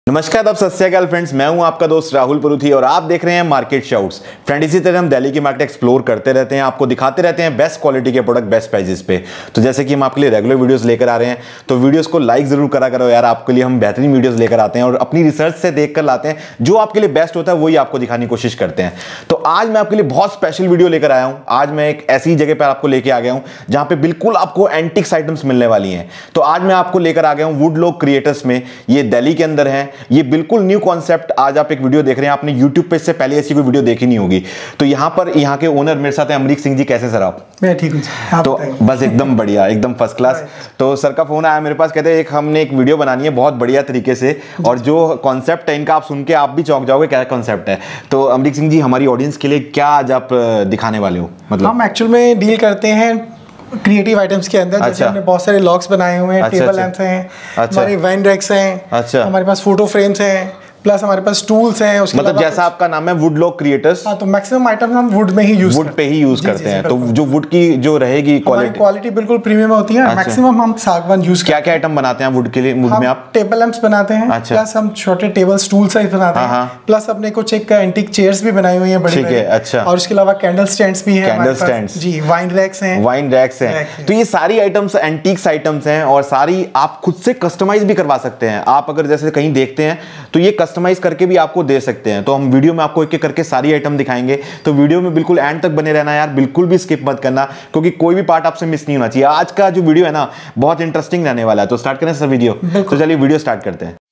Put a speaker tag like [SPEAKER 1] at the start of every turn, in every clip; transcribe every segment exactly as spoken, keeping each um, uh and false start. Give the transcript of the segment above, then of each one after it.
[SPEAKER 1] नमस्कार, आप सत श्री अकाल फ्रेंड्स। मैं हूं आपका दोस्त राहुल परुथी और आप देख रहे हैं मार्केट शाउट्स। फ्रेंड, इसी तरह हम दिल्ली की मार्केट एक्सप्लोर करते रहते हैं, आपको दिखाते रहते हैं बेस्ट क्वालिटी के प्रोडक्ट बेस्ट प्राइजेस पे। तो जैसे कि हम आपके लिए रेगुलर वीडियोस लेकर आ रहे हैं, तो वीडियोस को लाइक जरूर करा करो यार। आपके लिए हम बेहतरीन वीडियोस लेकर आते हैं और अपनी रिसर्च से देख कर लाते हैं, जो आपके लिए बेस्ट होता है वही आपको दिखाने की कोशिश करते हैं। तो आज मैं आपके लिए बहुत स्पेशल वीडियो लेकर आया हूँ। आज मैं एक ऐसी जगह पर आपको लेके आ गया हूँ जहाँ पे बिल्कुल आपको एंटिक्स आइटम्स मिलने वाली हैं। तो आज मैं आपको लेकर आ गया हूँ वुडलॉक क्रिएटर्स में। ये दिल्ली के अंदर है, ये बिल्कुल न्यू कॉन्सेप्ट। आज आप एक वीडियो देख रहे हैं, आपने YouTube पे इससे पहले ऐसी कोई वीडियो देखी नहीं होगी। तो यहाँ पर यहाँ के ओनर मेरे साथ हैं, अमरीक सिंह जी। कैसे सर आप?
[SPEAKER 2] मैं ठीक हूँ।
[SPEAKER 1] तो बस एकदम बढ़िया, एकदम फर्स्ट क्लास। तो सर का फोन आया मेरे पास, कहते हैं एक हमने एक वीडियो बनानी है बहुत बढ़िया तरीके से, और जो कॉन्सेप्ट है इनका आप सुन के आप भी चौंक जाओगे क्या कॉन्सेप्ट है। तो अमरीक सिंह जी, हमारी ऑडियंस के लिए क्या आज आप दिखाने वाले हो? मतलब हम
[SPEAKER 2] एक्चुअल में डील करते हैं क्रिएटिव आइटम्स के अंदर। अच्छा। जैसे हमने बहुत सारे लॉक्स बनाए हुए हैं, अच्छा, टेबल लैंप्स हैं, अच्छा, हमारे वाइन रैक्स हैं, अच्छा, हमारे पास फोटो फ्रेम्स हैं, प्लस हमारे पास टूल्स हैं। उसके
[SPEAKER 1] मतलब जैसा आपका नाम है वुडलॉक क्रिएटर्स।
[SPEAKER 2] हाँ, तो मैक्सिमम आइटम हम वुड में ही यूज
[SPEAKER 1] वुड पे ही यूज करते हैं। तो जो वुड की जो रहेगी क्वालिटी
[SPEAKER 2] क्वालिटी बिल्कुल प्रीमियम होती है। मैक्सिमम हम सागवान यूज।
[SPEAKER 1] क्या क्या आइटम बनाते हैं वुड के लिए? वुड में आप
[SPEAKER 2] टेबल लैंप्स बनाते हैं, प्लस हम छोटे टेबल स्टूल साइज बनाते हैं, प्लस अपने कुछ एक एंटीक चेयर्स भी बनाई हुई है बड़ी।
[SPEAKER 1] ठीक है, अच्छा।
[SPEAKER 2] और उसके अलावा कैंडल स्टैंड्स भी है,
[SPEAKER 1] कैंडल स्टैंड्स
[SPEAKER 2] जी, वाइन रैक्स हैं,
[SPEAKER 1] वाइन रैक्स हैं। तो ये सारी आइटम्स एंटीक्स आइटम्स हैं और सारी आप खुद से कस्टमाइज भी करवा सकते हैं। आप अगर जैसे कहीं देखते हैं तो ये कस्टमाइज करके भी आपको दे सकते हैं। तो हम वीडियो में आपको एक एक करके सारी आइटम दिखाएंगे। तो वीडियो में बिल्कुल एंड तक बने रहना यार, बिल्कुल भी स्किप मत करना, क्योंकि कोई भी पार्ट आपसे मिस नहीं होना चाहिए। आज का जो वीडियो है ना, बहुत इंटरेस्टिंग रहने वाला है। तो स्टार्ट करें सर वीडियो? तो चलिए वीडियो स्टार्ट करते हैं।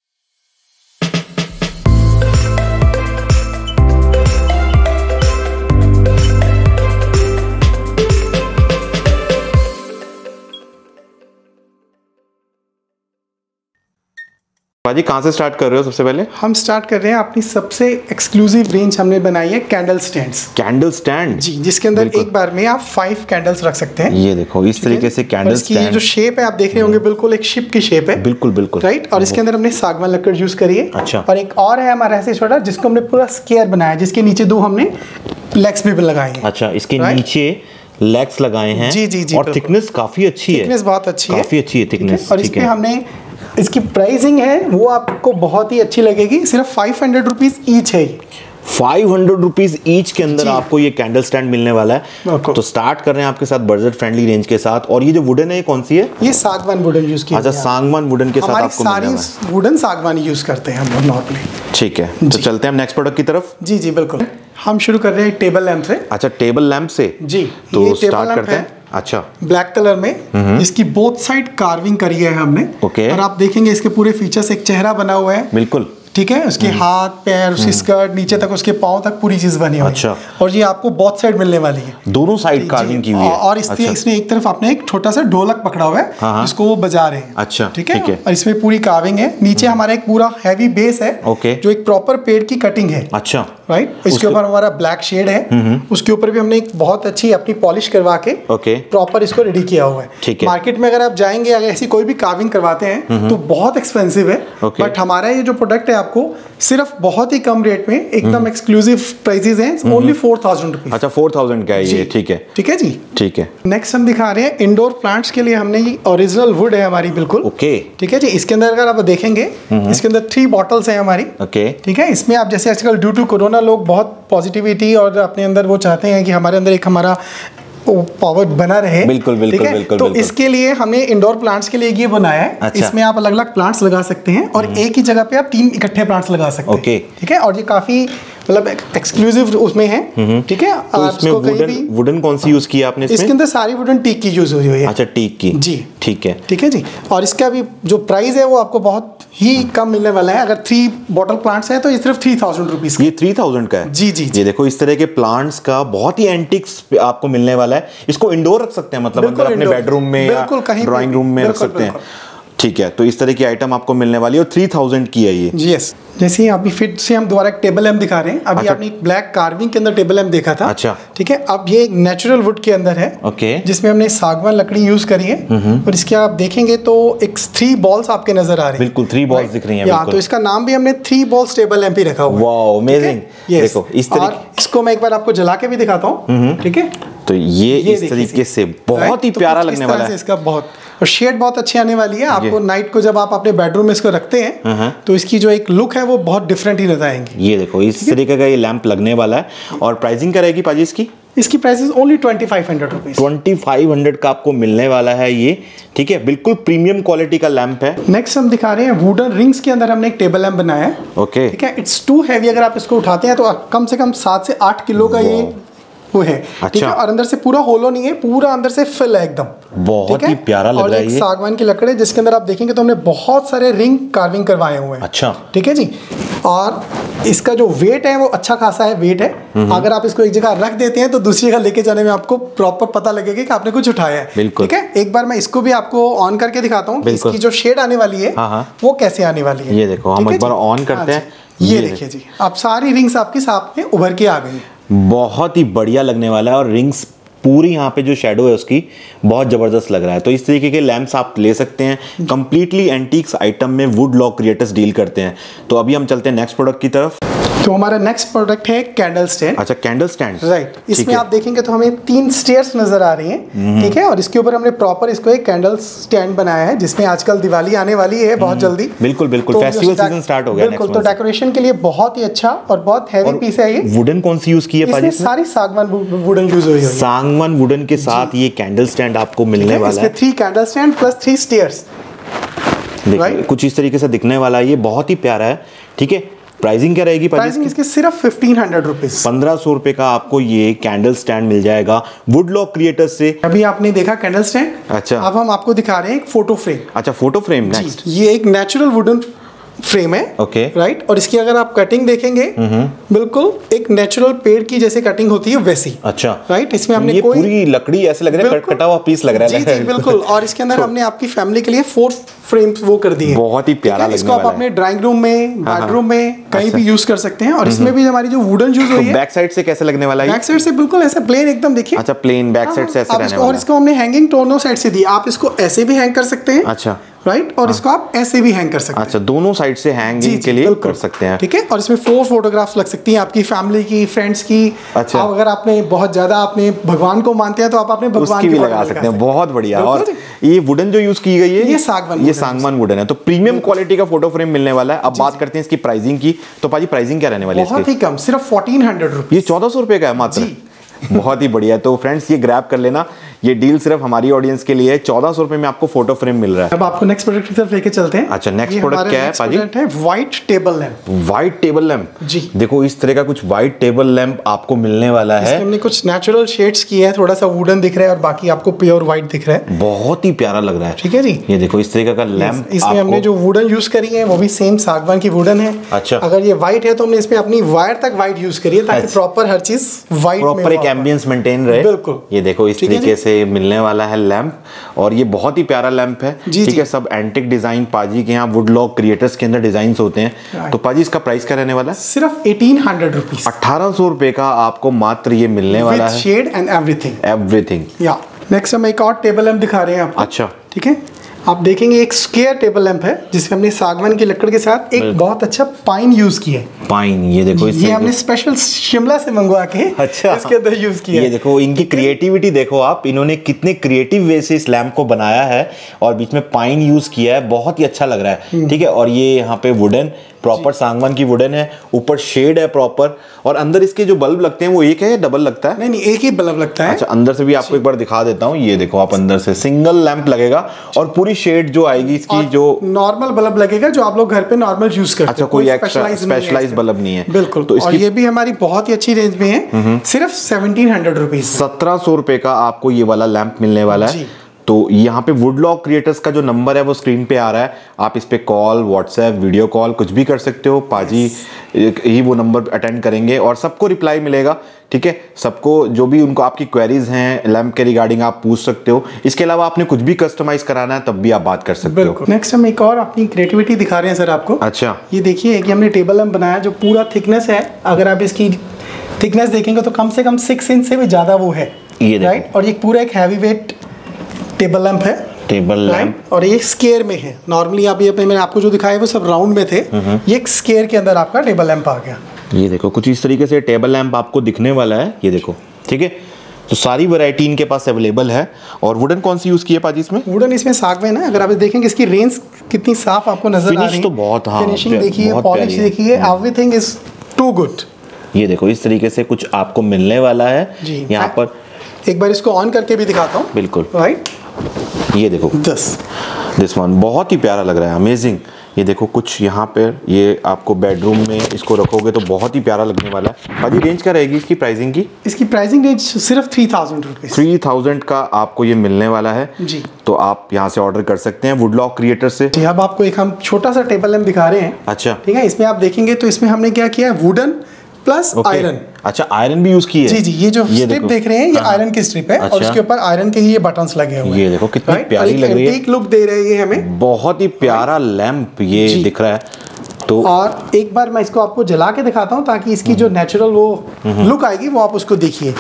[SPEAKER 1] जी, कहाँ से स्टार्ट कर रहे हो? सबसे पहले
[SPEAKER 2] हम स्टार्ट कर रहे हैं अपनी सबसे एक्सक्लूसिव रेंज हमने बनाई है कैंडल स्टैंड्स।
[SPEAKER 1] कैंडल स्टैंड
[SPEAKER 2] जी, जिसके अंदर एक बार में आप फाइव कैंडल्स रख सकते हैं।
[SPEAKER 1] ये देखो इस तरीके से कैंडल स्टैंड।
[SPEAKER 2] ये जो शेप है आप देख रहे होंगे, बिल्कुल एक शिप की शेप है।
[SPEAKER 1] बिल्कुल बिल्कुल
[SPEAKER 2] राइट। और इसके अंदर हमने सागवान लकड़ यूज करी है।
[SPEAKER 1] अच्छा।
[SPEAKER 2] और एक और है हमारा ऐसे छोटा, जिसको हमने पूरा स्क्वायर बनाया, जिसके नीचे दो हमने लेग्स भी लगाए हैं।
[SPEAKER 1] अच्छा, इसके नीचे लेग्स लगाए हैं।
[SPEAKER 2] जी जी जी।
[SPEAKER 1] और थिकनेस काफी अच्छी है।
[SPEAKER 2] थिकनेस बहुत अच्छी है,
[SPEAKER 1] काफी अच्छी है थिकनेस।
[SPEAKER 2] और इसमें हमने इसकी प्राइसिंग है वो आपको बहुत ही अच्छी लगेगी। सिर्फ फाइव हंड्रेड रुपीज ईच है।
[SPEAKER 1] फाइव हंड्रेड रुपीज ईच के अंदर आपको ये कैंडल स्टैंड मिलने वाला है। तो स्टार्ट कर रहे हैं आपके साथ बजट फ्रेंडली रेंज के साथ। और ये जो वुडन है ये कौन सी है?
[SPEAKER 2] ये सागवान वुडन यूज किया।
[SPEAKER 1] अच्छा, सागवान वुडन के साथ आपको मिलने वाला है।
[SPEAKER 2] सारी वुडन सागवान यूज करते हैं हम नॉर्मली।
[SPEAKER 1] ठीक है, तो चलते हैं हम नेक्स्ट प्रोडक्ट की तरफ।
[SPEAKER 2] जी जी बिल्कुल। हम शुरू कर रहे हैं टेबल लैंप से।
[SPEAKER 1] अच्छा, टेबल लैंप से
[SPEAKER 2] जी,
[SPEAKER 1] तो स्टार्ट करते हैं। अच्छा,
[SPEAKER 2] ब्लैक कलर में इसकी बोथ साइड कार्विंग करी है हमने।
[SPEAKER 1] ओके।
[SPEAKER 2] और आप देखेंगे इसके पूरे फीचर्स, एक चेहरा बना हुआ है।
[SPEAKER 1] बिल्कुल।
[SPEAKER 2] ठीक है, उसके हाथ पैर, उसकी स्कर्ट, नीचे तक उसके पांव तक पूरी चीज बनी हुई है।
[SPEAKER 1] अच्छा।
[SPEAKER 2] और ये आपको बोथ साइड मिलने वाली है,
[SPEAKER 1] दोनों साइड कार्विंग की हुई है।
[SPEAKER 2] और इसने अच्छा। इसने एक तरफ आपने एक छोटा सा ढोलक पकड़ा हुआ है, हाँ। इसको वो बजा रहे हैं।
[SPEAKER 1] अच्छा,
[SPEAKER 2] ठीक है, और इसमें पूरी कार्विंग है। नीचे हमारा एक पूरा हैवी बेस है,
[SPEAKER 1] ओके,
[SPEAKER 2] जो एक प्रॉपर पेड़ की कटिंग है।
[SPEAKER 1] अच्छा,
[SPEAKER 2] राइट। इसके ऊपर हमारा ब्लैक शेड है, उसके ऊपर भी हमने एक बहुत अच्छी अपनी पॉलिश करवा के
[SPEAKER 1] ओके
[SPEAKER 2] प्रॉपर इसको रेडी किया हुआ है।
[SPEAKER 1] ठीक है।
[SPEAKER 2] मार्केट में अगर आप जाएंगे, अगर ऐसी कोई भी कार्विंग करवाते हैं तो बहुत एक्सपेंसिव है, बट हमारा ये जो प्रोडक्ट है आपको सिर्फ बहुत ही कम रेट में, एकदम एक्सक्लूसिव प्राइसेस हैं, ओनली फोर थाउजेंड रुपीज।
[SPEAKER 1] अच्छा, फोर थाउजेंड का है ये। ठीक है,
[SPEAKER 2] ठीक है जी,
[SPEAKER 1] ठीक है।
[SPEAKER 2] नेक्स्ट हम दिखा रहे हैं इंडोर प्लांट्स के लिए हमने ये ओरिजिनल वुड है हमारी, बिल्कुल
[SPEAKER 1] ओके।
[SPEAKER 2] ठीक है जी। इसके अंदर अगर आप देखेंगे, इसके अंदर थ्री बॉटल्स हैं हमारी।
[SPEAKER 1] ओके, ठीक
[SPEAKER 2] है। इसमें आप जैसे आजकल ड्यू टू कोरोना लोग बहुत पॉजिटिविटी और अपने अंदर वो चाहते हैं कि हमारे अंदर एक हमारा पावर बना रहे।
[SPEAKER 1] बिल्कुल बिल्कुल बिल्कुल।
[SPEAKER 2] तो बिल्कुल। इसके लिए हमने इंडोर प्लांट्स के लिए ये बनाया है। अच्छा। इसमें आप अलग अलग प्लांट्स लगा सकते हैं और एक ही जगह पे आप तीन इकट्ठे प्लांट्स लगा सकते हैं।
[SPEAKER 1] ओके।
[SPEAKER 2] ठीक है, और ये काफी मतलब एक्सक्लूसिव उसमें है। ठीक है।
[SPEAKER 1] तो इसमें वुडन वुडन कौन सी यूज की आपने? इसमें
[SPEAKER 2] इसके अंदर सारी वुडन टीक की यूज हुई है।
[SPEAKER 1] अच्छा, टीक की।
[SPEAKER 2] जी,
[SPEAKER 1] ठीक है,
[SPEAKER 2] ठीक है जी। और इसका भी जो प्राइस है वो आपको बहुत ही कम मिलने वाला है। अगर थ्री बॉटल प्लांट्स है तो ये सिर्फ थ्री थाउजेंड रुपीज।
[SPEAKER 1] ये थ्री थाउजेंड का है?
[SPEAKER 2] जी जी।
[SPEAKER 1] ये देखो इस तरह के प्लांट्स का बहुत ही एंटिक्स आपको मिलने वाला है। इसको इंडोर रख सकते हैं, मतलब अंदर अपने बेडरूम में या ड्राइंग रूम में रख सकते हैं। ठीक है, तो इस तरह की आइटम आपको मिलने वाली है और थ्री थाउजेंड की है ये।
[SPEAKER 2] यस। जैसे अभी फिर से हम दोबारा एक टेबल लैंप दिखा रहे हैं। अभी अच्छा। आपने एक ब्लैक कार्विंग के अंदर टेबल लैंप देखा था।
[SPEAKER 1] अच्छा।
[SPEAKER 2] ठीक है, अब ये एक नेचुरल वुड के अंदर है।
[SPEAKER 1] ओके।
[SPEAKER 2] जिसमें हमने सागवान लकड़ी यूज करी है। और इसके आप देखेंगे तो एक थ्री बॉल्स आपके नजर आ रही है।
[SPEAKER 1] बिल्कुल, थ्री बॉल्स दिख रही हैं।
[SPEAKER 2] या, तो इसका नाम भी हमने थ्री बॉल्स टेबल लैंप ही रखा हुआ है।
[SPEAKER 1] Wow, amazing. देखो इस तरह,
[SPEAKER 2] इसको मैं एक बार आपको जला के भी दिखाता हूँ। ठीक है,
[SPEAKER 1] तो ये, ये इस तरीके से बहुत ही प्यारा लगने वाला है
[SPEAKER 2] इसका, बहुत और शेड बहुत अच्छी आने वाली है आपको। नाइट को जब आप अपने बेडरूम में इसको रखते हैं तो इसकी जो एक लुक है वो बहुत डिफरेंट ही नजर आएंगी।
[SPEAKER 1] ये देखो इस तरीके का ये लैंप लगने वाला है। और प्राइसिंग क्या रहेगी पाजी इसकी?
[SPEAKER 2] इसकी price only twenty five hundred rupees
[SPEAKER 1] twenty five hundred का आपको मिलने वाला है ये, ठीक है। बिल्कुल प्रीमियम क्वालिटी का लैंप है।
[SPEAKER 2] नेक्स्ट हम दिखा रहे हैं वुडन रिंग्स के अंदर हमने एक टेबल लैंप बनाया है।
[SPEAKER 1] ओके,
[SPEAKER 2] ठीक है। इट्स टू हैवी, अगर आप इसको उठाते हैं तो कम से कम सात से आठ किलो का ये वो है।
[SPEAKER 1] अच्छा।
[SPEAKER 2] ठीक है। और अंदर से पूरा होलो नहीं है, पूरा अंदर से फिल है एकदम,
[SPEAKER 1] बहुत ही प्यारा लग रहा है।
[SPEAKER 2] और एक सागवान की लकड़ी जिसके अंदर आप देखेंगे तो हमने बहुत सारे रिंग कार्विंग करवाए हुए हैं।
[SPEAKER 1] अच्छा,
[SPEAKER 2] ठीक है जी। और इसका जो वेट है वो अच्छा खासा है, वेट है। अगर आप इसको एक जगह रख देते हैं तो दूसरी जगह लेके जाने में आपको प्रॉपर पता लगेगा कि आपने कुछ उठाया है। ठीक है। एक बार मैं इसको भी आपको ऑन करके दिखाता हूँ, इसकी जो शेड आने वाली है वो कैसे आने वाली है।
[SPEAKER 1] ये देखो, हम एक बार ऑन करते हैं।
[SPEAKER 2] ये देखिए जी, अब सारी रिंग्स आपके सामने उभर के आ गई।
[SPEAKER 1] बहुत ही बढ़िया लगने वाला है। और रिंग्स पूरी यहाँ पे जो शेडो है उसकी बहुत जबरदस्त लग रहा है। तो इस तरीके के लैंप्स आप ले सकते हैं। कंप्लीटली एंटीक्स आइटम में वुड लॉक क्रिएटर्स डील करते हैं। तो अभी हम चलते हैं नेक्स्ट प्रोडक्ट की तरफ।
[SPEAKER 2] तो हमारा नेक्स्ट प्रोडक्ट है कैंडल स्टैंड।
[SPEAKER 1] अच्छा, कैंडल स्टैंड,
[SPEAKER 2] राइट। इसमें आप देखेंगे तो हमें तीन स्टेयर्स नजर आ रही हैं। ठीक है। और इसके ऊपर हमने प्रॉपर इसको एक कैंडल स्टैंड बनाया है, जिसमें आजकल दिवाली आने वाली है बहुत जल्दी।
[SPEAKER 1] बिल्कुल बिल्कुल, फेस्टिवल सीजन स्टार्ट हो गया।
[SPEAKER 2] बिल्कुल, तो डेकोरेशन के लिए बहुत ही अच्छा और बहुत हैवी पीस है ये।
[SPEAKER 1] वुडन कौन सी यूज की है पाजी?
[SPEAKER 2] सारी सागवान वुडन यूज हुई है।
[SPEAKER 1] सागवान वुडन के साथ ये कैंडल स्टैंड आपको मिलने वाला है।
[SPEAKER 2] Three candle stand plus three stairs,
[SPEAKER 1] देखिए कुछ इस तरीके से दिखने वाला है। ये बहुत ही प्यारा है। ठीक है। प्राइसिंग क्या रहेगी?
[SPEAKER 2] प्राइसिंग इसकी सिर्फ फिफ्टीन हंड्रेड रुपीज,
[SPEAKER 1] पंद्रह सौ रुपए का आपको ये कैंडल स्टैंड मिल जाएगा वुड लॉक क्रिएटर्स से।
[SPEAKER 2] अभी आपने देखा कैंडल स्टैंड। अच्छा, अब हम आपको दिखा रहे हैं एक फोटो फ्रेम।
[SPEAKER 1] अच्छा, फोटो फ्रेम नेक्स्ट।
[SPEAKER 2] ये एक नेचुरल वुडन फ्रेम है।
[SPEAKER 1] Okay,
[SPEAKER 2] right. और इसकी अगर आप कटिंग देखेंगे बिल्कुल एक नेचुरल पेड़ की जैसे कटिंग होती है वैसी।
[SPEAKER 1] अच्छा,
[SPEAKER 2] राइट। इसमें हमने
[SPEAKER 1] ये
[SPEAKER 2] कोई
[SPEAKER 1] पूरी लकड़ी ऐसे लग रहा है कटा हुआ पीस लग रहा है।
[SPEAKER 2] जी जी बिल्कुल। और इसके अंदर हमने आपकी फैमिली के लिए फोर फ्रेम्स वो कर दिए।
[SPEAKER 1] बहुत ही प्यारा लगने
[SPEAKER 2] इसको आप
[SPEAKER 1] वाला है।
[SPEAKER 2] अपने ड्राइंग रूम में, बेडरूम में कहीं भी यूज कर सकते हैं। और इसमें भी हमारी जो वुडन यूज हुई है।
[SPEAKER 1] बैक साइड से कैसे लगने वाला है?
[SPEAKER 2] बैक साइड से बिल्कुल ऐसे प्लेन एकदम, देखिए।
[SPEAKER 1] अच्छा, प्लेन बैक साइड से ऐसे रहने वाला है।
[SPEAKER 2] और इसको हमने हैंगिंग दोनों साइड से दी। आप इसको ऐसे भी हैंग कर सकते हैं।
[SPEAKER 1] अच्छा,
[SPEAKER 2] राइट। और इसको आप ऐसे भी हैंग कर सकते हैं।
[SPEAKER 1] अच्छा, दोनों साइड से हैंगिंग के लिए कर सकते हैं।
[SPEAKER 2] ठीक है। और इसमें फोर फोटोग्राफ्स लग सकती हैं आपकी फैमिली की, फ्रेंड्स की।
[SPEAKER 1] अच्छा,
[SPEAKER 2] अगर आपने बहुत ज्यादा आपने भगवान को मानते हैं तो आप अपने भगवान
[SPEAKER 1] की भी लगा सकते हैं। बहुत बढ़िया। और ये वुडन जो यूज की गई है
[SPEAKER 2] ये सागवान,
[SPEAKER 1] ये सागवान वुडन है। तो प्रीमियम क्वालिटी का फोटो फ्रेम मिलने वाला है। अब बात करते हैं इसकी प्राइसिंग की। तो पाजी प्राइसिंग क्या रहने वाली है?
[SPEAKER 2] बहुत ही कम, सिर्फ फोर्टीन हंड्रेड रुपीज।
[SPEAKER 1] ये चौदह सौ रुपए का है मात्र। बहुत ही बढ़िया। तो फ्रेंड्स ये ग्रैब कर लेना, ये डील सिर्फ हमारी ऑडियंस के लिए है। चौदह सौ रुपए में आपको फोटो फ्रेम मिल रहा है।
[SPEAKER 2] अब आपको नेक्स्ट प्रोडक्ट की तरफ लेके चलते हैं।
[SPEAKER 1] अच्छा, नेक्स्ट प्रोडक्ट क्या है पाजी?
[SPEAKER 2] है white table lamp.
[SPEAKER 1] White table lamp,
[SPEAKER 2] जी।
[SPEAKER 1] देखो इस तरह का कुछ व्हाइट टेबल लैंप आपको मिलने वाला है।
[SPEAKER 2] हमने कुछ नेचुरल शेड्स किए हैं, थोड़ा सा वुडन दिख रहा है और बाकी आपको प्योर व्हाइट दिख रहा है।
[SPEAKER 1] बहुत ही प्यारा लग रहा है।
[SPEAKER 2] ठीक है जी।
[SPEAKER 1] ये देखो इस तरीके का लैंप।
[SPEAKER 2] इसमें हमने जो वुडन यूज करी है वो भी सेम सागवान की वुडन है।
[SPEAKER 1] अच्छा,
[SPEAKER 2] अगर ये व्हाइट है तो हमने इसमें अपनी वायर तक व्हाइट यूज करी है ताकि प्रॉपर हर चीज व्हाइट में
[SPEAKER 1] प्रॉपर एक एम्बियंस मेंटेन रहे।
[SPEAKER 2] बिल्कुल।
[SPEAKER 1] ये देखो इस तरीके से मिलने वाला है लैंप। और ये बहुत ही प्यारा लैंप है। ठीक है। सब एंटिक डिजाइन पाजी के यहाँ वुड लॉक क्रिएटर्स के अंदर डिजाइन होते हैं। तो पाजी इसका प्राइस क्या रहने वाला है?
[SPEAKER 2] सिर्फ एटीन हंड्रेड रुपीज,
[SPEAKER 1] अठारह सौ रुपए का आपको मात्र ये मिलने वाला है।
[SPEAKER 2] Shade and everything
[SPEAKER 1] everything.
[SPEAKER 2] या नेक्स्ट हम एक और टेबल लैंप दिखा रहे हैं आपको।
[SPEAKER 1] अच्छा,
[SPEAKER 2] ठीक है। आप देखेंगे एक स्क्वायर टेबल लैंप है जिसमें हमने सागवान की लकड़ के साथ एक बहुत अच्छा पाइन यूज किया है।
[SPEAKER 1] पाइन, ये देखो इस
[SPEAKER 2] ये हमने स्पेशल शिमला से मंगवा के
[SPEAKER 1] अच्छा
[SPEAKER 2] इसके अंदर यूज किया है।
[SPEAKER 1] ये देखो इनकी क्रिएटिविटी देखो आप, इन्होंने कितने क्रिएटिव वे से इस लैंप को बनाया है और बीच में पाइन यूज किया है। बहुत ही अच्छा लग रहा है। ठीक है। और ये यहाँ पे वुडन, प्रॉपर सागवान की वुडन है, ऊपर शेड है प्रॉपर। और अंदर इसके जो बल्ब लगते हैं वो एक है या डबल लगता है?
[SPEAKER 2] नहीं नहीं, एक ही बल्ब लगता है।
[SPEAKER 1] अच्छा, अंदर से भी आपको एक बार दिखा देता हूँ। ये देखो आप अंदर से सिंगल लैंप लगेगा और पूरी शेड जो आएगी इसकी जो
[SPEAKER 2] नॉर्मल बल्ब लगेगा जो आप लोग घर पे नॉर्मल यूज करते हैं।
[SPEAKER 1] अच्छा, कोई एक्स्ट्रा स्पेशलाइज्ड बल्ब नहीं है।
[SPEAKER 2] बिल्कुल। तो और ये भी हमारी बहुत ही अच्छी रेंज में है, सिर्फ सेवनटीन हंड्रेड रुपीज,
[SPEAKER 1] सत्रह सौ रुपए का आपको ये वाला लैंप मिलने वाला है। तो यहाँ पे वुड लॉक क्रिएटर्स का जो नंबर है वो स्क्रीन पे आ रहा है। आप इस पे कॉल, व्हाट्सएप, वीडियो कॉल कुछ भी कर सकते हो। पाजी ही वो नंबर अटेंड करेंगे और सबको रिप्लाई मिलेगा। ठीक है। सबको जो भी उनको आपकी क्वेरीज हैं लैंप के रिगार्डिंग आप पूछ सकते हो। इसके अलावा आपने कुछ भी कस्टमाइज कराना है तब भी आप बात कर सकते हो।
[SPEAKER 2] नेक्स्ट हम एक और अपनी क्रिएटिविटी दिखा रहे हैं सर आपको।
[SPEAKER 1] अच्छा,
[SPEAKER 2] ये देखिए कि हमने टेबल लैंप बनाया जो पूरा थिकनेस है। अगर आप इसकी थिकनेस देखेंगे तो कम से कम सिक्स इंच से भी ज्यादा वो है।
[SPEAKER 1] ये
[SPEAKER 2] राइट। और ये पूरा एक हैवी वेट टेबल लैंप है।
[SPEAKER 1] Table lamp.
[SPEAKER 2] और ये स्क्वायर में है। नॉर्मली अभी अपने मैंने आपको जो दिखाया वो सब राउंड में थे। ये एक स्क्वायर के अंदर आपका टेबल लैंप आ गया।
[SPEAKER 1] ये देखो कुछ इस तरीके से टेबल लैंप आपको दिखने वाला है। ये देखो, ठीक है। तो सारी वैरायटी इनके पास अवेलेबल है। और वुडन कौन सी यूज की है पाजी इसमें?
[SPEAKER 2] वुडन इसमें सागवान है। अगर आप देखेंगे इसकी रेंज कितनी साफ आपको नजर आ रही है।
[SPEAKER 1] तो बहुत, हाँ,
[SPEAKER 2] फिनिशिंग देखिए, पॉलिश देखिए, एवरीथिंग इज टू गुड।
[SPEAKER 1] ये देखो इस तरीके से कुछ आपको मिलने वाला है यहाँ पर।
[SPEAKER 2] एक बार इसको ऑन करके भी दिखाता हूँ।
[SPEAKER 1] बिल्कुल
[SPEAKER 2] राइट,
[SPEAKER 1] ये देखो
[SPEAKER 2] दिस
[SPEAKER 1] दिस वन बहुत ही प्यारा लग रहा है, अमेजिंग। ये देखो कुछ यहाँ पर, ये आपको बेडरूम में इसको रखोगे तो बहुत ही प्यारा लगने वाला है। भाजी रेंज क्या रहेगी इसकी प्राइसिंग की?
[SPEAKER 2] इसकी प्राइसिंग रेंज सिर्फ three thousand rupees
[SPEAKER 1] three thousand का आपको ये मिलने वाला है
[SPEAKER 2] जी।
[SPEAKER 1] तो आप यहाँ से ऑर्डर कर सकते हैं वुडलॉक क्रिएटर से
[SPEAKER 2] जी। अब आपको एक हम छोटा सा टेबल लैंप दिखा रहे हैं।
[SPEAKER 1] अच्छा,
[SPEAKER 2] ठीक है। इसमें आप देखेंगे तो इसमें हमने क्या किया है, वुडन प्लस आयरन।
[SPEAKER 1] अच्छा, आयरन भी यूज की है?
[SPEAKER 2] जी जी। ये जो
[SPEAKER 1] ये
[SPEAKER 2] स्ट्रिप देख रहे हैं ये आयरन की स्ट्रिप है।
[SPEAKER 1] अच्छा।
[SPEAKER 2] और उसके ऊपर आयरन के ये बटन्स लगे हुए हैं।
[SPEAKER 1] ये देखो कितनी प्यारी लग रही है,
[SPEAKER 2] एक लुक दे रही है हमें,
[SPEAKER 1] बहुत ही प्यारा लैंप ये दिख रहा है। तो
[SPEAKER 2] और एक बार मैं इसको आपको जला के दिखाता हूँ ताकि इसकी जो नेचुरल वो लुक आएगी वो आप उसको देखिए।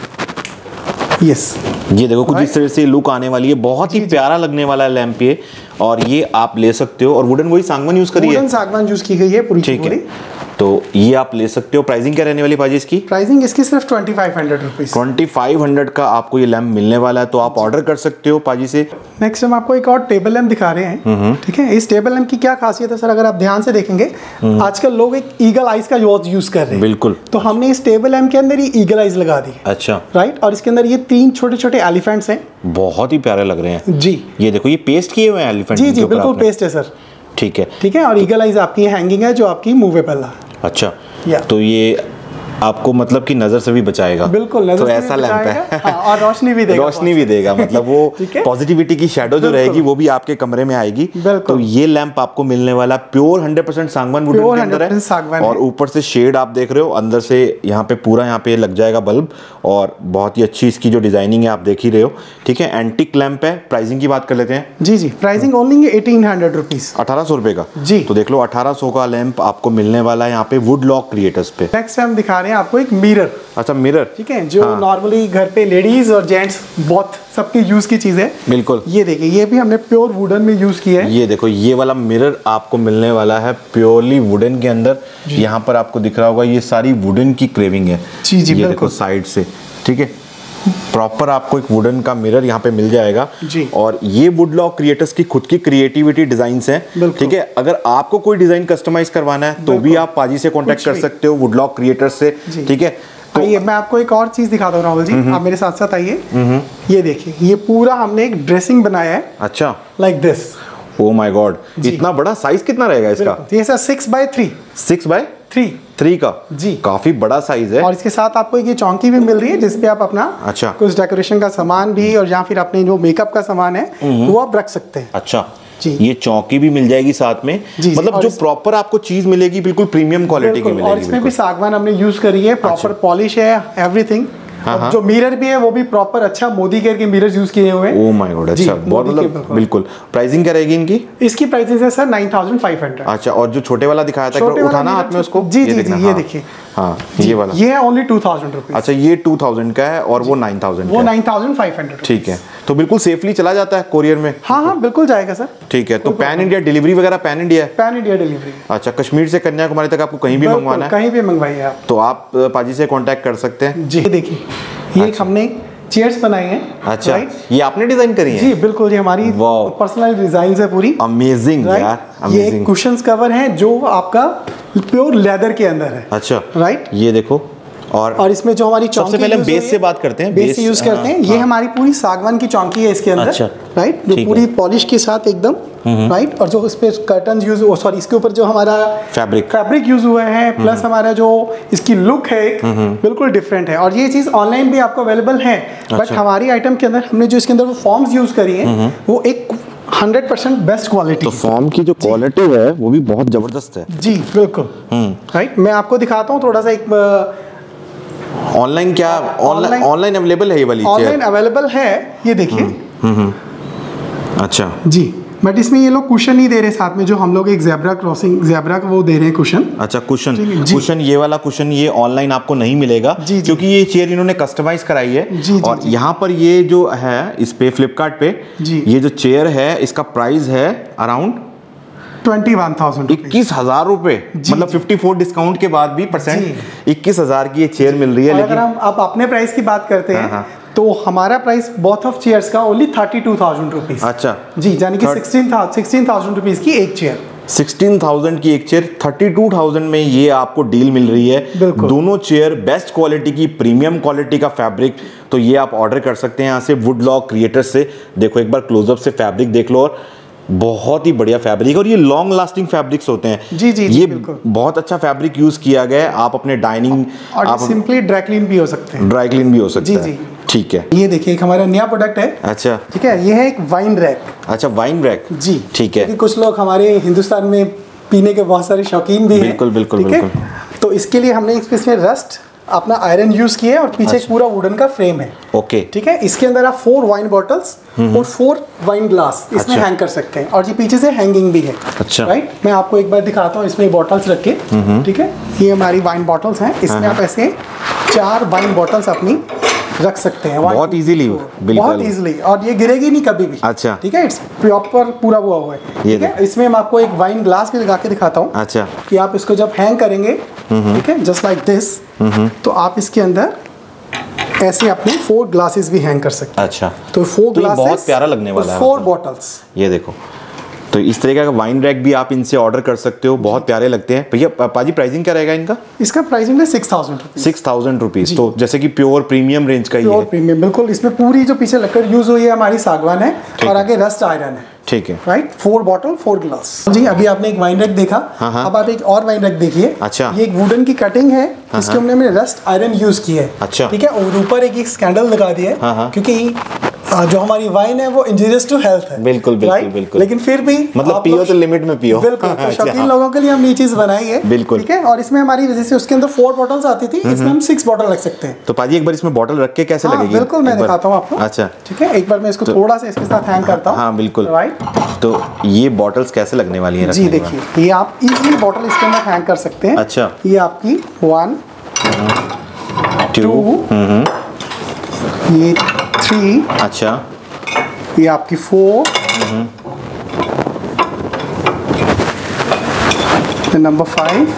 [SPEAKER 2] यस,
[SPEAKER 1] ये देखो कुछ इस तरह से लुक आने वाली है, बहुत ही प्यारा लगने वाला है लैंप ये। और ये आप ले सकते हो। और वुडन वही सागवान यूज करी है?
[SPEAKER 2] वुडन सागवान यूज की गई है पूरी की पूरी।
[SPEAKER 1] तो ये आप ले सकते हो। प्राइसिंग क्या रहने वाली भाजी इसकी?
[SPEAKER 2] प्राइसिंग इसकी सिर्फ twenty five hundred rupees
[SPEAKER 1] twenty five hundred का आपको ये लैंप मिलने वाला है। तो आप ऑर्डर कर सकते हो पाजी से।
[SPEAKER 2] नेक्स्ट हम आपको एक और टेबल लैंप दिखा रहे हैं। ठीक है। इस टेबल लैंप की क्या खासियत है सर, अगर आप ध्यान से देखेंगे आजकल लोग एक ईगल आइज का यूज कर रहे हैं।
[SPEAKER 1] बिल्कुल।
[SPEAKER 2] तो हमने इस टेबल लैंप के अंदर ही ईगल आइज लगा दी।
[SPEAKER 1] अच्छा,
[SPEAKER 2] राइट। और इसके अंदर ये तीन छोटे छोटे एलिफेंट्स हैं,
[SPEAKER 1] बहुत ही प्यारे लग रहे हैं
[SPEAKER 2] जी।
[SPEAKER 1] ये देखो ये पेस्ट किए हुए हैं एलिफेंट।
[SPEAKER 2] जी जी बिल्कुल पेस्ट है सर।
[SPEAKER 1] ठीक है
[SPEAKER 2] ठीक है। और ईगल आइज आपकी हैंगिंग है जो आपकी मूवेबल है।
[SPEAKER 1] अच्छा,
[SPEAKER 2] या।
[SPEAKER 1] तो ये आपको मतलब कि नजर से भी बचाएगा।
[SPEAKER 2] बिल्कुल, नजर
[SPEAKER 1] तो
[SPEAKER 2] से
[SPEAKER 1] ऐसा
[SPEAKER 2] भी
[SPEAKER 1] लैंप है।
[SPEAKER 2] हाँ, और रोशनी भी देगा।
[SPEAKER 1] रोशनी भी देगा, मतलब वो पॉजिटिविटी की शैडो जो रहेगी वो भी आपके कमरे में आएगी। तो ये लैंप आपको मिलने वाला प्योर हंड्रेड परसेंट सागवान वुडन के अंदर है। और ऊपर से शेड आप देख रहे हो, अंदर से यहाँ पे पूरा यहाँ पे लग जाएगा बल्ब। और बहुत ही अच्छी इसकी जो डिजाइनिंग है आप देख ही रहे हो। ठीक है, एंटिक लैंप है। प्राइसिंग की बात कर लेते हैं।
[SPEAKER 2] जी जी। Pricing only eighteen hundred rupees,
[SPEAKER 1] अठारह सौ रुपए का
[SPEAKER 2] जी।
[SPEAKER 1] तो देख लो अठारह सौ का लैंप आपको मिलने वाला है यहाँ पे वुडलॉक क्रिएटर्स पे।
[SPEAKER 2] नेक्स्ट हम दिखा रहे हैं आपको एक मिरर।
[SPEAKER 1] अच्छा, मिरर।
[SPEAKER 2] ठीक है, जो नॉर्मली हाँ। घर पे लेडीज और जेंट्स बहुत सबके यूज की चीज है।
[SPEAKER 1] बिल्कुल।
[SPEAKER 2] ये देखिए ये भी हमने प्योर वुडन में यूज किया है।
[SPEAKER 1] ये देखो ये वाला मिरर आपको मिलने वाला है प्योरली वुडन के अंदर। यहाँ पर आपको दिख रहा होगा ये सारी वुडन की क्रेविंग है।
[SPEAKER 2] जी जी।
[SPEAKER 1] ये देखो साइड से, ठीक है, प्रॉपर आपको एक वुडन का मिरर यहाँ पे मिल जाएगा
[SPEAKER 2] जी।
[SPEAKER 1] और ये वुडलॉक क्रिएटर्स की खुद की क्रिएटिविटी डिजाइन्स हैं। ठीक है, अगर आपको कोई डिजाइन कस्टमाइज करवाना है तो भी आप पाजी से कांटेक्ट कर सकते हो, वुडलॉक क्रिएटर्स से। ठीक है,
[SPEAKER 2] तो आइए मैं आपको एक और चीज दिखाता हूँ राहुल जी, आप मेरे साथ साथ आइए। ये देखिए ये पूरा हमने एक ड्रेसिंग बनाया है।
[SPEAKER 1] अच्छा,
[SPEAKER 2] like this.
[SPEAKER 1] Oh my god, इतना बड़ा साइज कितना रहेगा इसका?
[SPEAKER 2] ये sir six by three
[SPEAKER 1] six by
[SPEAKER 2] three
[SPEAKER 1] three का
[SPEAKER 2] जी,
[SPEAKER 1] काफी बड़ा साइज है।
[SPEAKER 2] और इसके साथ आपको ये चौकी भी मिल रही है जिसपे आप अपना
[SPEAKER 1] अच्छा
[SPEAKER 2] कुछ डेकोरेशन का सामान भी और या फिर अपने जो मेकअप का सामान है वो आप रख सकते हैं।
[SPEAKER 1] अच्छा
[SPEAKER 2] जी,
[SPEAKER 1] ये चौकी भी मिल जाएगी साथ में। जी, मतलब जो प्रॉपर आपको चीज मिलेगी बिल्कुल प्रीमियम क्वालिटी की मिलेगी।
[SPEAKER 2] और इसमें भी सागवान हमने यूज करी है, प्रॉपर पॉलिश है, एवरीथिंग।
[SPEAKER 1] हाँ हाँ।
[SPEAKER 2] जो मिरर भी है वो भी प्रॉपर अच्छा मोदी केयर के मिरर्स यूज किए हुए हैं।
[SPEAKER 1] ओह माय गॉड, अच्छा, बहुत मतलब बिल्कुल। प्राइसिंग क्या रहेगी इनकी?
[SPEAKER 2] इसकी प्राइसिंग है sir nine thousand five hundred.
[SPEAKER 1] अच्छा, और जो छोटे वाला दिखाया था उठाना हाथ में उसको?
[SPEAKER 2] जी जी जी, ये देखिए।
[SPEAKER 1] हाँ, ये वाला
[SPEAKER 2] ये है ओनली टू थाउजेंड रुपीज।
[SPEAKER 1] अच्छा, ये टू थाउजेंड का है और वो नाइन थाउजेंड
[SPEAKER 2] वो नाइन थाउजेंड फाइव हंड्रेड।
[SPEAKER 1] ठीक है, तो बिल्कुल सेफली चला जाता है कोरियर में?
[SPEAKER 2] हाँ हाँ बिल्कुल जाएगा सर।
[SPEAKER 1] ठीक है, तो पैन इंडिया डिलीवरी वगैरह पैन इंडिया है?
[SPEAKER 2] Pan India delivery.
[SPEAKER 1] अच्छा, कश्मीर से कन्याकुमारी तक आपको कहीं भी मंगवाना है?
[SPEAKER 2] कहीं भी मंगवाइए आप,
[SPEAKER 1] तो आप पाजी से कांटेक्ट कर सकते हैं।
[SPEAKER 2] जी देखिए ये अच्छा। हमने चेयर्स बनाई हैं।
[SPEAKER 1] अच्छा, ये आपने डिजाइन करी है?
[SPEAKER 2] जी बिल्कुल, ये हमारी पर्सनल डिजाइन है पूरी।
[SPEAKER 1] अमेजिंग यार, अमेजिंग।
[SPEAKER 2] ये कुशन्स कवर है जो आपका प्योर लेदर के अंदर है।
[SPEAKER 1] अच्छा,
[SPEAKER 2] राइट,
[SPEAKER 1] ये देखो। और
[SPEAKER 2] और इसमें जो हमारी
[SPEAKER 1] सबसे पहले हम बेस से बात करते हैं।
[SPEAKER 2] बेस यूज करते हैं। ये हमारी पूरी सागवान की चौकी है इसके अंदर। अच्छा, राइट, जो पूरी पॉलिश के साथ एकदम राइट। और जो इस पे कर्टन यूज, सॉरी इसके ऊपर जो हमारा
[SPEAKER 1] फैब्रिक
[SPEAKER 2] फैब्रिक यूज हुआ है, प्लस हमारा जो इसकी लुक है एक बिल्कुल डिफरेंट है। और ये चीज ऑनलाइन भी आपको अवेलेबल है, बट हमारी आइटम के अंदर हमने जो इसके अंदर वो फॉर्म्स यूज करी है वो एक हंड्रेड परसेंट बेस्ट क्वालिटी।
[SPEAKER 1] तो फॉर्म की जो क्वालिटी है वो भी बहुत जबरदस्त है।
[SPEAKER 2] जी बिल्कुल, राइट। मैं आपको दिखाता हूँ थोड़ा सा एक
[SPEAKER 1] ऑनलाइन क्या ऑनलाइन ऑनलाइन अवेलेबल है ये वाली चेयर?
[SPEAKER 2] ऑनलाइन अवेलेबल है, ये देखिए।
[SPEAKER 1] अच्छा
[SPEAKER 2] जी, बट इसमें ये लोग कुशन नहीं दे रहे साथ में, जो हम लोग एक ज़ेब्रा क्रॉसिंग ज़ेब्रा का वो दे रहे हैं कुशन।
[SPEAKER 1] अच्छा, कुशन कुशन ये वाला कुशन ये ऑनलाइन आपको नहीं मिलेगा जी, क्योंकि ये चेयर इन्होंने कस्टमाइज कराई है। जी, और यहाँ पर ये जो है इस पे फ्लिपकार्ट पे जी, ये जो चेयर है इसका प्राइस है अराउंड
[SPEAKER 2] ट्वेंटी वन थाउजेंड
[SPEAKER 1] इक्कीस हजार रुपए, मतलब फिफ्टी फोर डिस्काउंट के बाद भी परसेंट इक्कीस हजार की ये चेयर मिल रही है।
[SPEAKER 2] लेकिन अगर हम आप अपने प्राइस की बात करते हैं तो हमारा प्राइस बोथ ऑफ चेयर्स का only thirty two thousand rupees.
[SPEAKER 1] अच्छा
[SPEAKER 2] जी, यानी कि सिक्सटीन सिक्सटीन थाउजेंड रुपीज की एक चेयर।
[SPEAKER 1] सिक्सटीन थाउजेंड की एक चेयर, थर्टी टू थाउजेंड में ये आपको डील मिल रही है। दोनों चेयर बेस्ट क्वालिटी की, प्रीमियम क्वालिटी का फैब्रिक, तो ये आप ऑर्डर कर सकते हैं यहाँ से वुडलॉक क्रिएटर्स से। देखो एक बार क्लोजअप से फैब्रिक देख लो, और बहुत ही बढ़िया फैब्रिक, और ये लॉन्ग लास्टिंग फैब्रिक्स होते हैं।
[SPEAKER 2] जी जी,
[SPEAKER 1] ये
[SPEAKER 2] जी,
[SPEAKER 1] बहुत अच्छा फैब्रिक यूज किया गया है। आप अपने डाइनिंग,
[SPEAKER 2] और
[SPEAKER 1] आप
[SPEAKER 2] सिंपली ड्राई क्लीन भी हो सकते हैं।
[SPEAKER 1] ड्राई क्लीन भी हो सकता है।
[SPEAKER 2] जी जी,
[SPEAKER 1] ठीक है।
[SPEAKER 2] ये देखिए एक हमारा नया प्रोडक्ट है।
[SPEAKER 1] अच्छा,
[SPEAKER 2] ठीक है, ये है एक वाइन रैक।
[SPEAKER 1] अच्छा, वाइन रैक।
[SPEAKER 2] जी,
[SPEAKER 1] ठीक है।
[SPEAKER 2] कुछ लोग हमारे हिंदुस्तान में पीने के बहुत सारे शौकीन भी हैं।
[SPEAKER 1] बिल्कुल बिल्कुल बिल्कुल।
[SPEAKER 2] तो इसके लिए हमने इसमें रस्ट अपना आयरन यूज किया है, और पीछे
[SPEAKER 1] अच्छा।
[SPEAKER 2] पूरा वुडन का फ्रेम है।
[SPEAKER 1] ओके,
[SPEAKER 2] ठीक है, इसके अंदर आप फोर वाइन बॉटल्स और फोर वाइन ग्लास इसमें
[SPEAKER 1] अच्छा।
[SPEAKER 2] हैंग कर सकते हैं, और ये पीछे से हैंगिंग भी है।
[SPEAKER 1] अच्छा,
[SPEAKER 2] राइट, मैं आपको एक बार दिखाता हूँ इसमें बॉटल्स रख के। ठीक है, ये हमारी वाइन बॉटल्स हैं, इसमें आप ऐसे चार वाइन बॉटल्स अपनी रख सकते हैं
[SPEAKER 1] बहुत इजीली, बिल्कुल
[SPEAKER 2] बहुत इजीली, और ये गिरेगी नहीं कभी भी।
[SPEAKER 1] अच्छा,
[SPEAKER 2] ठीक है, इट्स प्रॉपर पूरा हुआ हुआ है। ठीक है, इसमें मैं आपको एक वाइन ग्लास भी लगा के दिखाता हूँ।
[SPEAKER 1] अच्छा,
[SPEAKER 2] कि आप इसको जब हैंग करेंगे, ठीक है, जस्ट लाइक दिस, तो आप इसके अंदर ऐसे अपने फोर ग्लासेस भी हैंग कर सकते हैं।
[SPEAKER 1] अच्छा,
[SPEAKER 2] तो फोर
[SPEAKER 1] तो
[SPEAKER 2] ग्लासेस,
[SPEAKER 1] बहुत प्यारा लगने वाला है।
[SPEAKER 2] फोर बॉटल्स,
[SPEAKER 1] ये देखो, तो इस तरीके का वाइन रैक भी आप इनसे ऑर्डर कर सकते हो, बहुत प्यारे लगते हैं। भैया पाजी प्राइसिंग क्या रहेगा इनका?
[SPEAKER 2] इसका प्राइसिंग है six thousand
[SPEAKER 1] six thousand rupees. तो जैसे कि प्योर प्रीमियम रेंज का ही है।
[SPEAKER 2] प्योर प्रीमियम, बिल्कुल। इसमें पूरी जो पीछे लकड़ यूज हुई है हमारी सागवान है, और आगे रस्ट आयरन है।
[SPEAKER 1] ठीक है,
[SPEAKER 2] right, four bottle four glass. जी, अभी आपने एक वाइन रैक देखा।
[SPEAKER 1] हाँ हाँ।
[SPEAKER 2] अब आप एक और वाइन रैक देखिए।
[SPEAKER 1] अच्छा,
[SPEAKER 2] ये एक वुडन की कटिंग है, इसके हमने रस्ट आयरन यूज की है।
[SPEAKER 1] अच्छा,
[SPEAKER 2] ठीक है, और ऊपर एक स्कैंडल लगा दिया है।
[SPEAKER 1] हाँ हाँ।
[SPEAKER 2] क्योंकि जो हमारी वाइन है वो इंजीरियस टू हेल्थ है।
[SPEAKER 1] बिल्कुल बिल्कुल बिल्कुल।
[SPEAKER 2] लेकिन फिर भी
[SPEAKER 1] मतलब पियो तो लिमिट में पियो।
[SPEAKER 2] बिल्कुल, तो शौकीन लोगों के लिए हमने ये चीज बनाई है।
[SPEAKER 1] बिल्कुल,
[SPEAKER 2] ठीक है, और इसमें हमारी वजह से उसके अंदर फोर बॉटल्स आती थी, इसमें हम सिक्स बॉटल रख सकते हैं।
[SPEAKER 1] तो पाजी एक बार इसमें बॉटल रख के कैसे
[SPEAKER 2] हाँ,
[SPEAKER 1] लगेगी?
[SPEAKER 2] बिल्कुल, मैं दिखाता हूँ आपको।
[SPEAKER 1] अच्छा,
[SPEAKER 2] ठीक है, एक बार मैं इसको
[SPEAKER 1] तो,
[SPEAKER 2] थोड़ा सा इसके साथ हैंग करता हूँ।
[SPEAKER 1] हाँ बिल्कुल,
[SPEAKER 2] राइट।
[SPEAKER 1] तो ये बॉटल्स कैसे लगने वाली हैं?
[SPEAKER 2] जी देखिए, ये आप इजीली बॉटल इसके अंदर हैंग कर सकते हैं।
[SPEAKER 1] अच्छा,
[SPEAKER 2] ये आपकी वन, टू, ये थ्री,
[SPEAKER 1] अच्छा,
[SPEAKER 2] ये आपकी फोर, नंबर फाइव,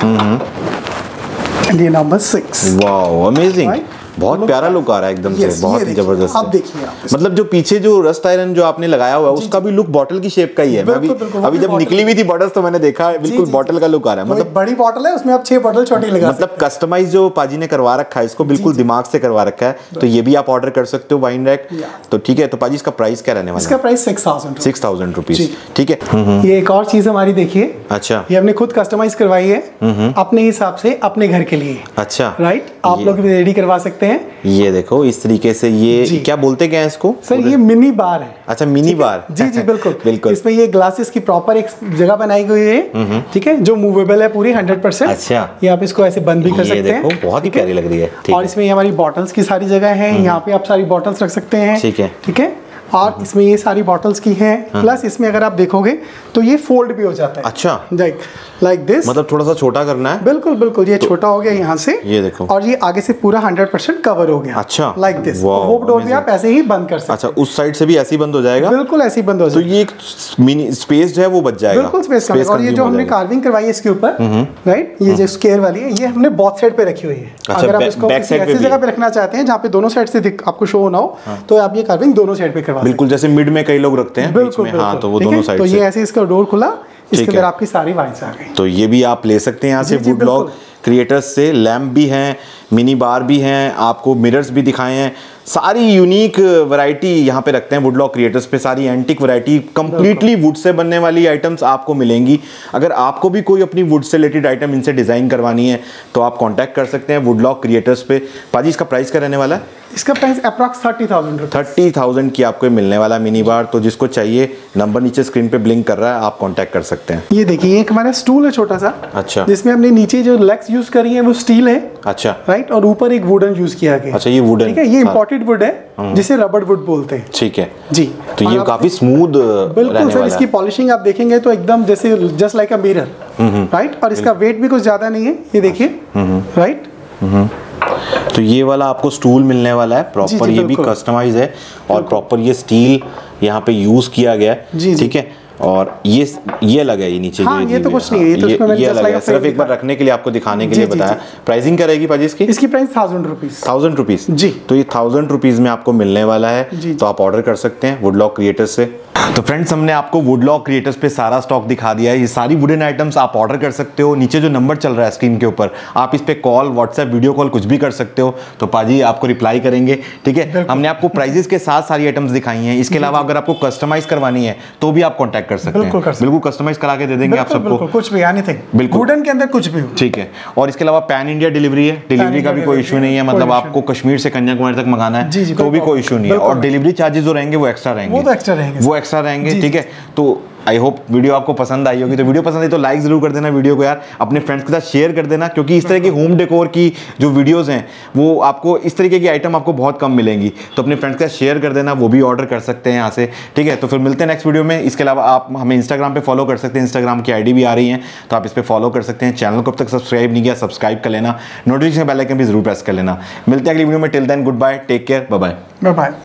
[SPEAKER 2] एंड ये नंबर सिक्स।
[SPEAKER 1] वाओ, अमेजिंग, बहुत प्यारा लुक आ रहा है एकदम से, बहुत ही जबरदस्त।
[SPEAKER 2] आप देखिए,
[SPEAKER 1] मतलब जो पीछे जो रस्ट आयरन जो आपने लगाया हुआ है उसका भी लुक बॉटल की शेप का ही है। मैं अभी अभी जब निकली हुई थी बॉटल्स तो मैंने देखा है, बिल्कुल बॉटल का लुक आ रहा है। मतलब
[SPEAKER 2] बड़ी बॉटल है, उसमें आप छह बॉटल छोटी लगा,
[SPEAKER 1] मतलब कस्टमाइज जो पाजी ने करवा रखा है, इसको बिल्कुल दिमाग से करवा रखा है। तो ये भी आप ऑर्डर कर सकते हो वाइन रैक। तो ठीक है, तो पाजी इसका प्राइस क्या रहने वाला है?
[SPEAKER 2] इसका price six thousand
[SPEAKER 1] six thousand rupees. ठीक है,
[SPEAKER 2] ये एक और चीज हमारी देखिए।
[SPEAKER 1] अच्छा,
[SPEAKER 2] ये हमने खुद कस्टमाइज करवाई है अपने हिसाब से, अपने घर के लिए।
[SPEAKER 1] अच्छा,
[SPEAKER 2] राइट, आप लोग भी रेडी करवा सकते हैं।
[SPEAKER 1] ये देखो इस तरीके से, ये क्या बोलते क्या है इसको?
[SPEAKER 2] सर ये मिनी बार है।
[SPEAKER 1] अच्छा, मिनी बार।
[SPEAKER 2] जी जी, बिल्कुल
[SPEAKER 1] बिल्कुल।
[SPEAKER 2] इसमें ये ग्लासेस की प्रॉपर एक जगह बनाई गई है। ठीक है, जो मूवेबल है पूरी हंड्रेड परसेंट।
[SPEAKER 1] अच्छा,
[SPEAKER 2] ये आप इसको ऐसे बंद भी कर सकते हैं।
[SPEAKER 1] देखो बहुत ही प्यारी लग रही है।
[SPEAKER 2] और इसमें हमारी बॉटल्स की सारी जगह है, यहाँ पे आप सारी बॉटल्स रख सकते हैं।
[SPEAKER 1] ठीक है,
[SPEAKER 2] ठीक है, और इसमें ये सारी बॉटल्स की हैं। प्लस इसमें अगर आप देखोगे तो ये फोल्ड भी हो जाता है।
[SPEAKER 1] अच्छा,
[SPEAKER 2] लाइक लाइक दिस,
[SPEAKER 1] मतलब थोड़ा सा छोटा करना है।
[SPEAKER 2] बिल्कुल बिल्कुल, ये तो, छोटा हो गया यहाँ से।
[SPEAKER 1] ये देखो,
[SPEAKER 2] और ये आगे से पूरा हंड्रेड परसेंट कवर हो गया।
[SPEAKER 1] अच्छा,
[SPEAKER 2] लाइक दिस। वो डोर भी आप ऐसे ही बंद कर सकते हैं।
[SPEAKER 1] अच्छा, उस साइड से भी ऐसे ही बंद हो जाएगा?
[SPEAKER 2] बिल्कुल ऐसे ही बंद हो जाएगा।
[SPEAKER 1] तो ये एक मिनी स्पेस जो है वो बच जाएगा।
[SPEAKER 2] बिल्कुल स्पेस का। और ये जो हमने कार्विंग करवाई है इसके ऊपर, राइट, ये जो स्क्वायर वाली है, ये हमने बॉथ साइड पे रखी हुई है। अगर आप इसको किसी ऐसी जगह पे रखना चाहते हैं जहाँ पे दोनों साइड से आपको शो ना हो, तो आप ये कार्विंग दोनों साइड पे करवा, बिल्कुल
[SPEAKER 1] जैसे मिड में कई लोग रखते हैं।
[SPEAKER 2] बिल्कुल,
[SPEAKER 1] हाँ, तो वो दोनों साइड
[SPEAKER 2] से। तो ये ऐसे इसका डोर खुला, इसके अंदर आपकी सारी वाइन्स आ गई।
[SPEAKER 1] तो ये भी आप ले सकते हैं यहाँ से वुडलॉक क्रिएटर्स से। लैम्प भी हैं, मिनी बार भी हैं, आपको मिरर्स भी दिखाए हैं। सारी यूनिक वैरायटी यहाँ पे रखते हैं वुडलॉक क्रिएटर्स पे। सारी antique variety, completely would say बनने वाली आइटम्स आपको मिलेंगी। अगर आपको भी कोई अपनी वुड से रिलेटेड आइटम इनसे डिज़ाइन करवानी है तो आप कांटेक्ट कर सकते हैं वुडलॉक क्रिएटर्स पे। पाजी इसका प्राइस क्या रहने वाला है?
[SPEAKER 2] इसका price approx thirty thousand
[SPEAKER 1] thirty thousand की आपको मिलने वाला मिनी बार। तो जिसको चाहिए, नंबर नीचे स्क्रीन पे ब्लिंक कर रहा है, आप कांटेक्ट कर सकते हैं।
[SPEAKER 2] ये देखिए, एक हमारा स्टूल है छोटा सा।
[SPEAKER 1] अच्छा,
[SPEAKER 2] जिसमें हमने नीचे जो लेग्स यूज करी है वो स्टील है।
[SPEAKER 1] अच्छा,
[SPEAKER 2] राइट, और ऊपर एक वुडन यूज किया गया।
[SPEAKER 1] अच्छा, ये वुडन।
[SPEAKER 2] ठीक है, ये इंपोर्टेड वुड है जिसे रबर वुड बोलते हैं।
[SPEAKER 1] ठीक है
[SPEAKER 2] जी,
[SPEAKER 1] तो ये काफी स्मूथ
[SPEAKER 2] बिल्कुल सर। इसकी पॉलिशिंग आप देखेंगे तो एकदम जैसे just like a mirror, right. और इसका वेट भी कुछ ज्यादा नहीं है, ये देखिए, राइट।
[SPEAKER 1] तो ये वाला आपको स्टूल मिलने वाला है प्रॉपर, ये भी कस्टमाइज है और प्रॉपर ये स्टील यहाँ पे यूज किया गया है। ठीक है, और ये ये अलग है, ये नीचे
[SPEAKER 2] हाँ, ये तो कुछ नहीं है, ये तो इसमें मैंने
[SPEAKER 1] ये अलग है, सिर्फ एक बार रखने के लिए, आपको दिखाने के लिए बताया। प्राइसिंग क्या रहेगी पाजी इसकी?
[SPEAKER 2] इसकी price thousand rupees
[SPEAKER 1] thousand rupees
[SPEAKER 2] जी।
[SPEAKER 1] तो ये थाउजेंड रुपीज में आपको मिलने वाला है, तो आप ऑर्डर कर सकते हैं वुडलॉक क्रिएटर्स से। तो फ्रेंड्स, हमने आपको वुडलॉक क्रिएटर्स पे सारा स्टॉक दिखा दिया है। ये सारी वुडन आइटम्स आप ऑर्डर कर सकते हो। नीचे जो नंबर चल रहा है स्क्रीन के ऊपर, आप इस पे कॉल, व्हाट्सएप, वीडियो कॉल कुछ भी कर सकते हो, तो पाजी आपको रिप्लाई करेंगे। ठीक है, हमने आपको प्राइजेस के साथ सारी आइटम्स दिखाई हैं। इसके अलावा अगर आपको कस्टमाइज करवानी है तो भी आप कॉन्टैक्ट कर सकते हैं, बिल्कुल कस्टमाइज करा के दे देंगे आप सबको,
[SPEAKER 2] कुछ भी, एनीथिंग,
[SPEAKER 1] बिल्कुल
[SPEAKER 2] वुडन के अंदर कुछ भी।
[SPEAKER 1] ठीक है, और इसके अलावा पैन इंडिया डिलीवरी है, डिलीवरी का भी कोई इशू नहीं है, मतलब आपको कश्मीर से कन्याकुमारी तक मंगाना है तो भी कोई इशू नहीं है, और डिलीवरी चार्जेस जो रहेंगे वो एक्स्ट्रा रहेंगे,
[SPEAKER 2] वो तो एक्स्ट्रा रहेंगे,
[SPEAKER 1] वो एक्स्ट्रा रहेंगे। ठीक है, तो आई होप वीडियो आपको पसंद आई होगी। तो वीडियो पसंद आई तो लाइक जरूर कर देना वीडियो को यार, अपने फ्रेंड्स के साथ शेयर कर देना, क्योंकि इस तरह की होम डेकोर की जो वीडियोस हैं वो आपको, इस तरीके की आइटम आपको बहुत कम मिलेंगी, तो अपने फ्रेंड्स के साथ शेयर कर देना, वो भी ऑर्डर कर सकते हैं यहाँ से। ठीक है, तो फिर मिलते हैं नेक्स्ट वीडियो में। इसके अलावा आप हमें इंस्टाग्राम पे फॉलो कर सकते हैं, इंस्टाग्राम की आईडी भी आ रही है, तो आप इस पर फॉलो कर सकते हैं। चैनल को अब तक सब्सक्राइब नहीं किया, सब्सक्राइब कर लेना, नोटिफिकेशन बेल आइकन भी जरूर प्रेस कर लेना। मिलते हैं अगली वीडियो में, till then goodbye, take care, bye bye,
[SPEAKER 2] bye bye.